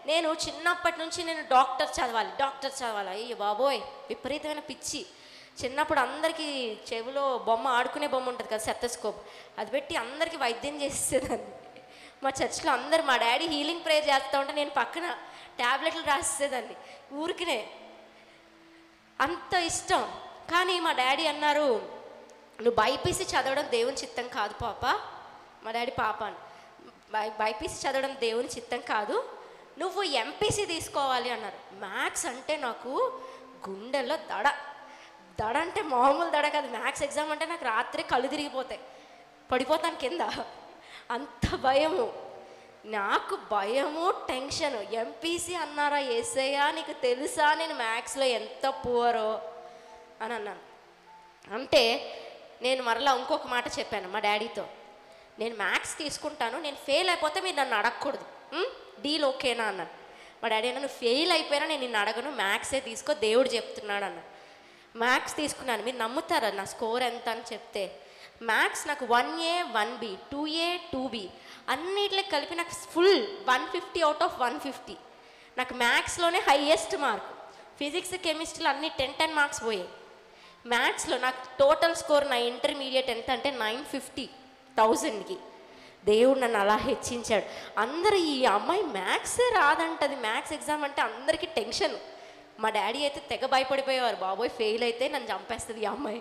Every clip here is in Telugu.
నేను చిన్నప్పటి నుంచి నేను డాక్టర్ చదవాలి. అయ్యో బాబోయ్, విపరీతమైన పిచ్చి. చిన్నప్పుడు అందరికీ చెవిలో బొమ్మ, ఆడుకునే బొమ్మ ఉంటుంది కదా, సెత్తస్కోప్, అది పెట్టి అందరికీ వైద్యం చేసేదాన్ని. మా చర్చ్లో అందరు, మా డాడీ హీలింగ్ ప్రేయర్ చేస్తూ ఉంటే నేను పక్కన ట్యాబ్లెట్లు రాసేదాన్ని ఊరికినే. అంత ఇష్టం. కానీ మా డాడీ అన్నారు, నువ్వు బైపీసీ చదవడం దేవుని చిత్తం కాదు పాప. మా డాడీ పాప అని, బైపీసీ చదవడం దేవుని చిత్తం కాదు, నువ్వు ఎంపీసీ తీసుకోవాలి అన్నారు. మ్యాథ్స్ అంటే నాకు గుండెల్లో దడ అంటే మామూలు దడ కాదు. మ్యాథ్స్ ఎగ్జామ్ అంటే నాకు రాత్రి కళ్ళు తిరిగిపోతాయి, పడిపోతాను కింద, అంత భయము. నాకు భయము, టెన్షను. ఎంపీసీ అన్నారా యేసయ్యా, నీకు తెలుసా నేను మ్యాథ్స్లో ఎంత పూరో అని అన్నాను. అంటే నేను మరలా ఇంకొక మాట చెప్పాను మా డాడీతో, నేను మ్యాథ్స్ తీసుకుంటాను, నేను ఫెయిల్ అయిపోతే మీరు నన్ను అడగకూడదు, డీల్ ఓకేనా అన్నాను. మా డాడీ అన్న, నువ్వు ఫెయిల్ అయిపోయినా నేను నిన్ను అడగను, మ్యాథ్సే తీసుకో, దేవుడు చెప్తున్నాడు అన్న. మ్యాథ్స్ తీసుకున్నాను. మీరు నమ్ముతారా నా స్కోర్ ఎంత అని చెప్తే? మ్యాథ్స్ నాకు 1A 1B 2A 2B అన్నిట్లో కలిపి నాకు ఫుల్ 150 అవుట్ ఆఫ్ 150. నాకు మ్యాథ్స్లోనే హైయెస్ట్ మార్క్. ఫిజిక్స్, కెమిస్ట్రీలో అన్ని 10 మార్క్స్ పోయాయి. మ్యాథ్స్లో నాకు టోటల్ స్కోర్ నా ఇంటర్మీడియట్ ఎంత అంటే 950 1000కి. దేవుడు నన్ను అలా హెచ్చించాడు. అందరూ ఈ అమ్మాయి మ్యాథ్సే రాదంటది, మ్యాథ్స్ ఎగ్జామ్ అంటే అందరికీ టెన్షన్. మా డాడీ అయితే తెగ భయపడిపోయేవారు, బాబోయ్ ఫెయిల్ అయితే నన్ను చంపేస్తుంది ఈ అమ్మాయి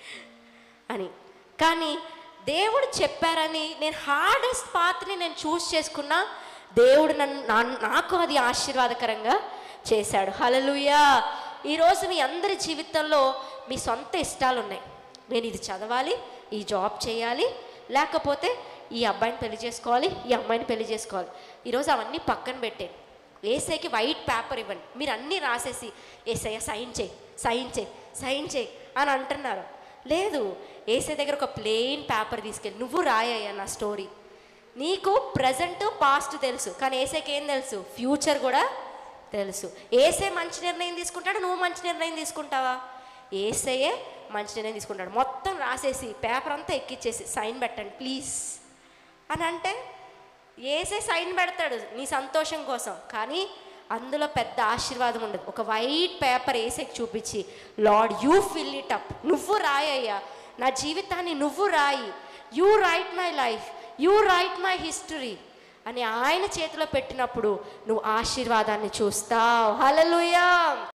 అని. కానీ దేవుడు చెప్పారని నేను హార్డెస్ట్ పాత్ని నేను చూస్ చేసుకున్నా, దేవుడు నాకు అది ఆశీర్వాదకరంగా చేశాడు. హల్లెలూయా. ఈరోజు మీ అందరి జీవితంలో మీ సొంత ఇష్టాలు ఉన్నాయి. నేను ఇది చదవాలి, ఈ జాబ్ చేయాలి, లేకపోతే ఈ అబ్బాయిని పెళ్లి చేసుకోవాలి, ఈ అమ్మాయిని పెళ్లి చేసుకోవాలి. ఈరోజు అవన్నీ పక్కన పెట్టే ఏసైకి వైట్ పేపర్ ఇవ్వండి. మీరు అన్నీ రాసేసి ఏసయ్య సైన్ చేయి అని అంటున్నారు. లేదు, ఏసై దగ్గర ఒక ప్లెయిన్ పేపర్ తీసుకెళ్ళి నువ్వు రాయ్యా నా స్టోరీ. నీకు ప్రజెంట్ పాస్ట్ తెలుసు, కానీ ఏసైకి ఏం తెలుసు? ఫ్యూచర్ కూడా తెలుసు. ఏసై మంచి నిర్ణయం తీసుకుంటాడు, నువ్వు మంచి నిర్ణయం తీసుకుంటావా? ఏసయ్యే మంచి నిర్ణయం తీసుకుంటాడు. మొత్తం రాసేసి పేపర్ అంతా ఎక్కిచ్చేసి సైన్ పెట్టండి ప్లీజ్ అని అంటే ఏసే సైన్ పెడతాడు నీ సంతోషం కోసం. కానీ అందులో పెద్ద ఆశీర్వాదం ఉండదు. ఒక వైట్ పేపర్ ఏసైకి చూపించి, Lord you fill it up, నువ్వు రాయ్యా నా జీవితాన్ని, నువ్వు రాయి, you write my life, you write my history అని ఆయన చేతిలో పెట్టినప్పుడు నువ్వు ఆశీర్వాదాన్ని చూస్తావు. హల్లెలూయా.